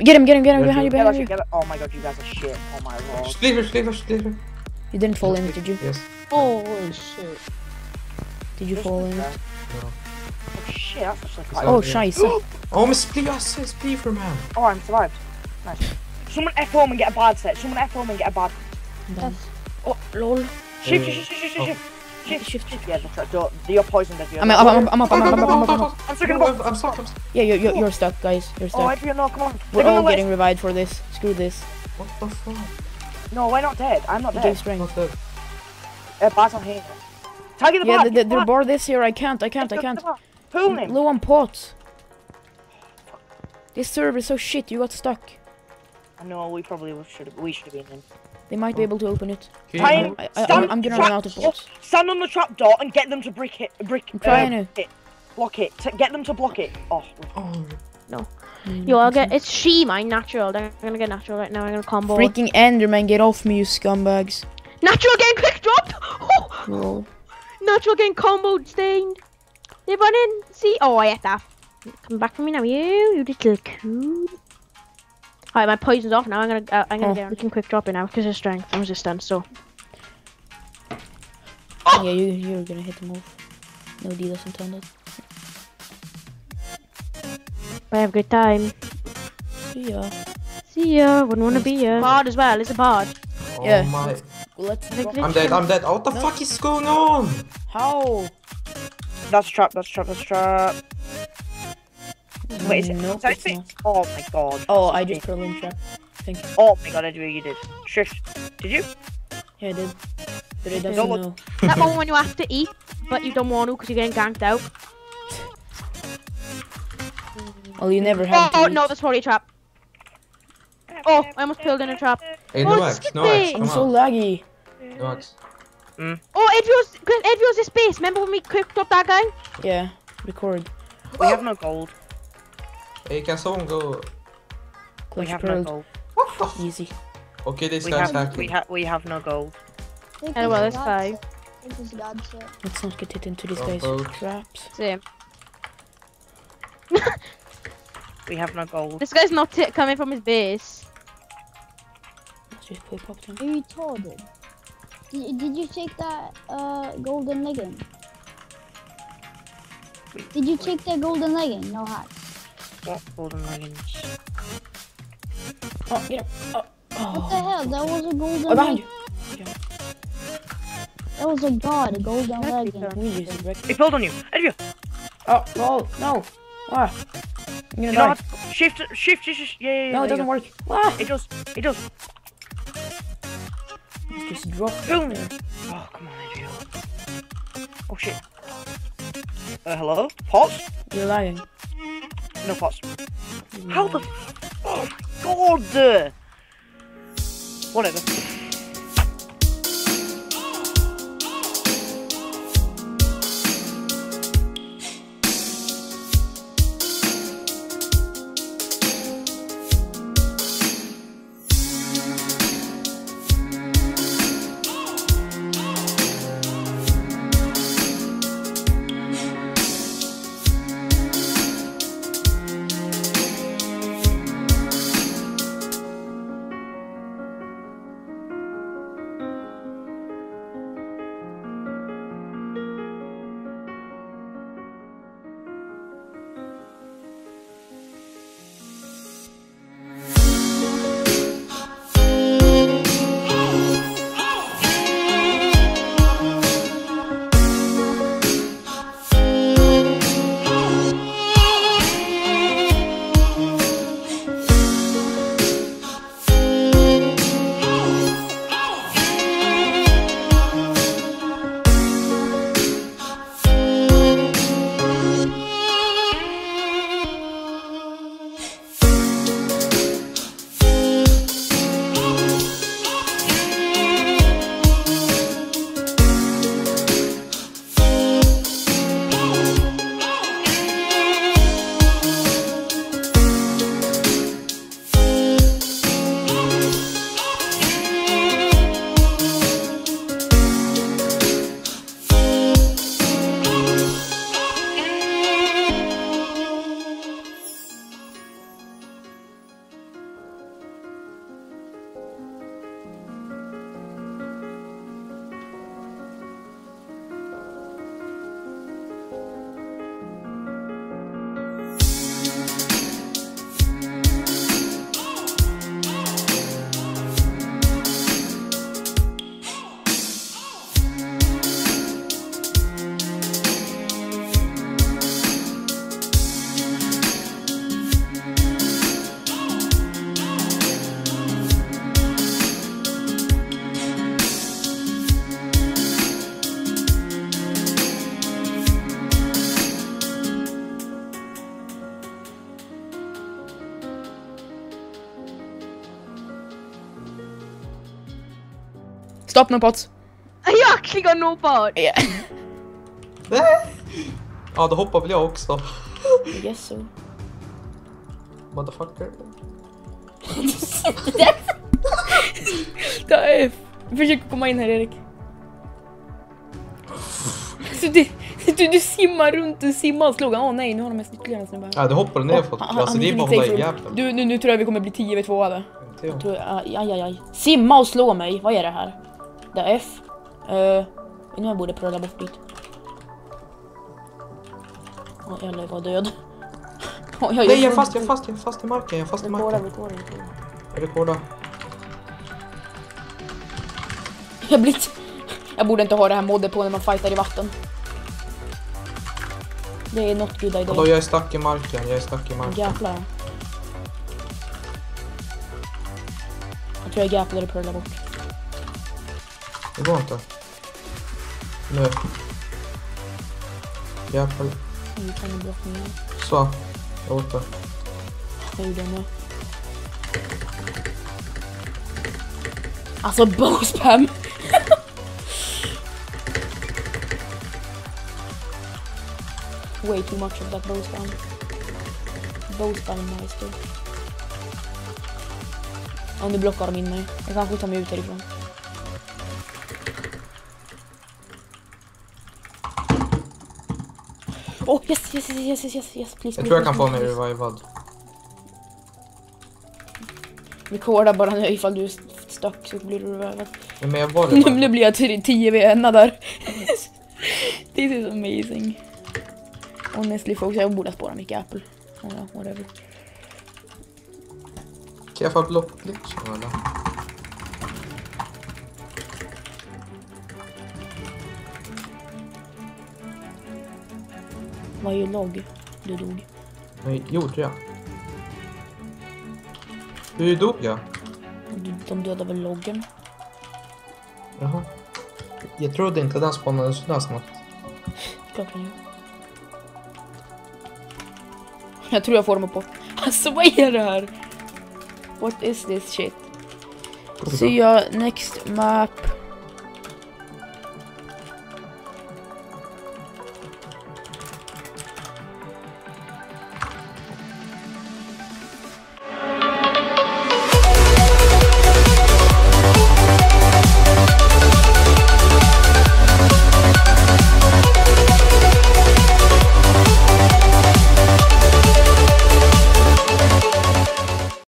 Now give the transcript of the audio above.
Get him behind you. Oh my god, you guys are shit. Oh my lord. Sleeper. You didn't fall in it, did you? Yes. Holy shit. Did you fall in it? No. Oh shit, that's actually quite. Oh, scheisse. Oh, men spli for man. Oh, I'm survived. Nice. Someone F home and get a bad set. Oh, lol. Shift. Yeah, you're poisoned if you're. I'm up. I'm stuck in the box. I'm stuck. Yeah, you're stuck, guys. You're Oh, stuck. Adrian, no, come on. We're all getting revived for this. Screw this. What the fuck? No, we're not dead. I'm not He dead. gave strength. Not dead. Bar's on here. Target the Yeah, bar. they're bored this year. I can't. Pull him. Low on pots. This server is so shit. You got stuck. No, we probably should have been in. They might be able to open it. Trying. I'm gonna run out of pots. Stand on the trap door and get them to I'm trying to. Block it. Get them to block it. Oh. No. Yo, I'll get. It's she, mine natural. I'm gonna get natural right now. I'm gonna combo. Freaking Enderman, get off me, you scumbags. Natural getting quick dropped. Oh. Roll. Natural getting comboed, stained. They run in. See? Oh, I ate that. Come back for me now, you little cool. Alright, my poison's off now. I'm gonna get freaking quick drop it now because of strength and resistance. So. Yeah, you're gonna hit them off. No deals intended. I have a good time. See ya. Wouldn't wanna be ya. Bard as well. It's a bard. Oh Yeah. my. Let's I'm dead. Oh, what the fuck is going on? How? That's trap. Wait, is it? Nope, Sorry, it's not. Oh my god. Oh, I just put a link trap. Thank you. Oh my god, I do. You did. Shift. Did you? Yeah, I did. But it doesn't Don't look. know. That moment when you have to eat, but you don't want to because you're getting ganked out. Well, you never have to. Oh eat. no, that's probably a trap. Oh, I almost pulled in a trap. Hey, Oh, no it's X, no skipping. X, I'm come so on. laggy. No X. Oh, Edvio's the space. Remember when we quicked up that guy? Yeah, record. We have no gold. Hey, can someone go? We Clutch have no pearl. gold. Easy. Okay, this We guy's have. hacking. We have no gold. Oh well, that's fine. Let's not get hit into this Oh, guy's oh. traps. Same. We have no gold. This guy's not coming from his base. Let's just quick pop him. You retarded. Did you take that golden legging? Did you take that golden legging? No hacks. What golden leggings? Oh, get him. What the Oh. hell? That was a golden Oh, behind legging. you. That was a god, a golden legging. We just wrecked. He pulled on you. Edvio. Oh, roll. No. Ah. I'm gonna You know die. what? Shift. Yeah. No, it there doesn't you work. Ah. go. It does. Just drop Boom. there. Oh, come on, Edvio. Oh shit. Hello? Pots? You're lying. No pots. How the? Oh god! Whatever. stop, no pots. You actually got no pot. Yeah. Ja, då hoppar väl jag också. I guess so. Motherfucker. Det är... Försök komma in här, Erik. Så du simmar runt och simmar och slår. Åh nej, nu har de mest ytterligare en snubbe. Ja, du hoppar ner för alltså det är bara att hålla i jävlen. Du, nu tror jag vi kommer bli 10v2 av det. Jag Tror jag, aj. Simma och slå mig, vad är det här? Det är F. Nu jag borde pröva bort dit. Eller jag var död. Nej, jag är fast i marken, jag är fast i marken. Jag rekordar. Jag borde inte ha det här moddet på när man fightar i vatten. Det är not good idea. Hallå, jag är stack i marken, Jävlar. Jag tror jag gapplade på det där bort. Det går inte. Nu. Jävlar. Nu kan du blocka ner. Så. Jag åt det. Jag gjorde det med. Alltså bow spam. Way too much of that bow spam. Bow spam meister. Ja, nu blockar de in mig. Jag kanske tar mig ut härifrån. Oh, yes, please. Jag tror jag kan få mig revivad. Rekorda bara nu ifall du är stuck så blir du revivad. Ja, men jag var det. Nu blir jag 10 vid ena där. This is amazing. Honestly folks, jag borde spåra mycket Apple. Ja, whatever. Kan jag få blockglitchen eller? Vad är ju logg? Du dog. Nej, gjorde jag. Hur dog jag? De dödade väl loggen? Jaha. Jag trodde inte den spannade så där snabbt. Klart den gör. Jag tror jag får dem upp. Alltså vad är det här? What is this shit? See ya next map.